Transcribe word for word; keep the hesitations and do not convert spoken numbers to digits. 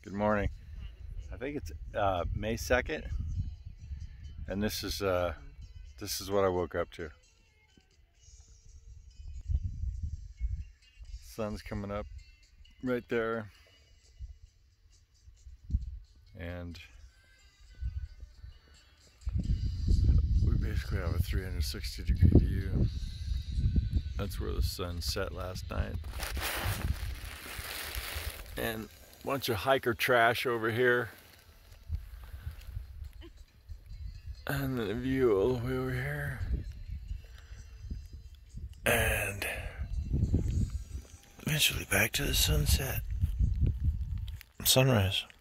Good morning. I think it's uh, May second, and this is uh, this is what I woke up to. Sun's coming up right there, and we basically have a three hundred sixty degree view. That's where the sun set last night. And a bunch of hiker trash over here. And then a view all the way over here. And eventually back to the sunset. Sunrise.